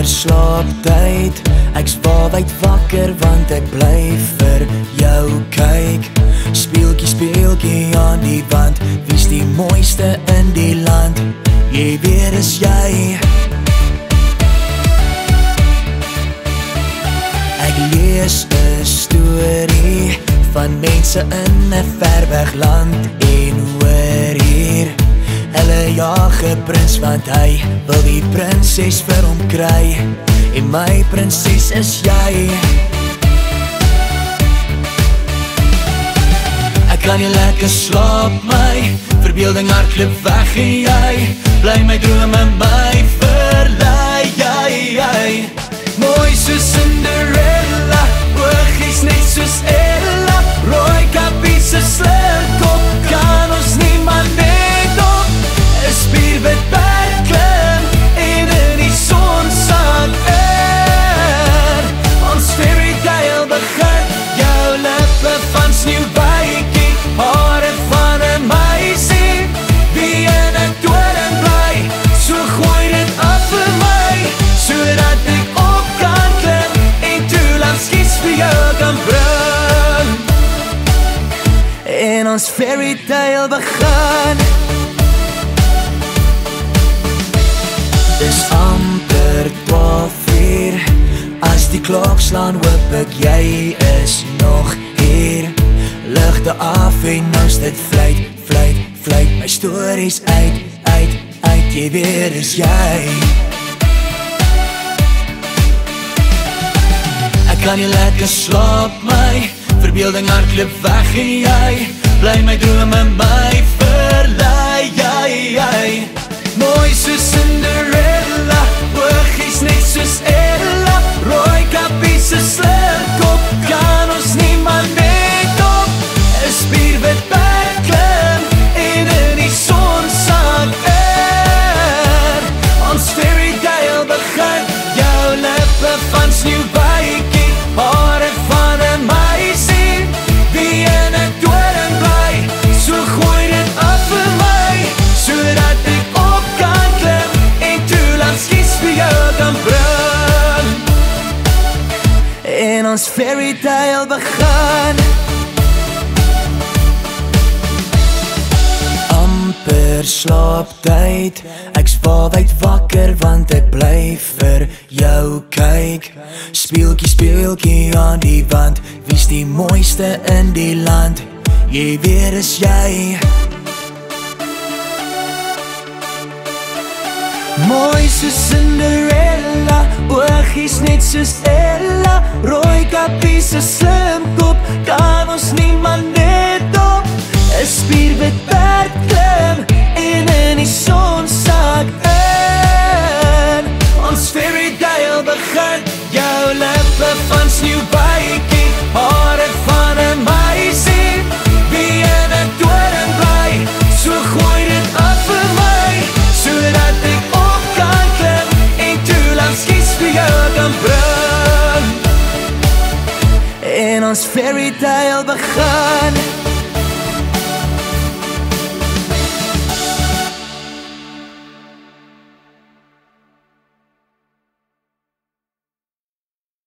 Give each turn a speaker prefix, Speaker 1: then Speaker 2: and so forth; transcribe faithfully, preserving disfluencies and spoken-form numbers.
Speaker 1: amper slaaptyd. Ek's waawyd wakker want ek bly vir jou kyk. Speeltjie, speeltjie aan die wand, wie's die mooiste in die land? Jy weet is jy. Ek lees 'n storie van mense in 'n ver weg land en hoor hier, hulle jag 'n prins want hy wil die prinses vir hom kry, en my prinses is jy. Ek kan nie lekker slaap, my verbeelding hardloop weg en jy bly my drome my verlei, jy, jy. Mooi soos Cinderella, oogies net soos Ella, rooi kappies se slurkop, kan ons niemand net op 'n spierwit berg klim en in die son sak er. Ons fairy tale begin, jou lippe van sneeuwbuitjie, hare van 'n meisie wie in 'n toring bly, so gooi dit af vir my, sodat ek op kan klim en toelands kies vir jou kan bring, en ons fairy tale begin. Dis amper twaalf uur, as die klok slaan hoop ek jy is nog hier. Ligte af en nou's dit vlieg, vlieg, vlieg my stories uit, uit, uit, jy weet is jy. Ek kan nie lekker slaap, my verbeelding hardloop weg en jy bly my drome my verlei, jy, jy. Mooi soos Cinderella, oogies net soos Ella, rooi kappies se slurkop, kan ons niemand net op 'n spierwit berg klim en in die son sak er. Ons fairy tale begin, jou lippe van sneeuwbuitjie, hare van 'n meisie wie in 'n toring bly, so gooi dit af vir my, sodat ek op kan klim en toelands kies vir jou kan bring, en ons fairy tale begin. Amper slaaptyd, ek's waawyd wakker want ek bly vir jou kyk. Speeltjie, speeltjie aan die wand, wie's die mooiste in die land? Jy weet is jy. Mooi soos Cinderella, oogies net soos Ella, rooi kappies se slimkop, kan ons niemand net op 'n spierwit berg klim en in die son sak in. Ons fairy tale begin, jou lippe van sneeuwbuitjie, hare van 'n meisie wie in 'n toring bly, so gooi dit af vir my, sodat ek op kan klim en toelands kies vir jou kan bring, en ons fairy tale begin.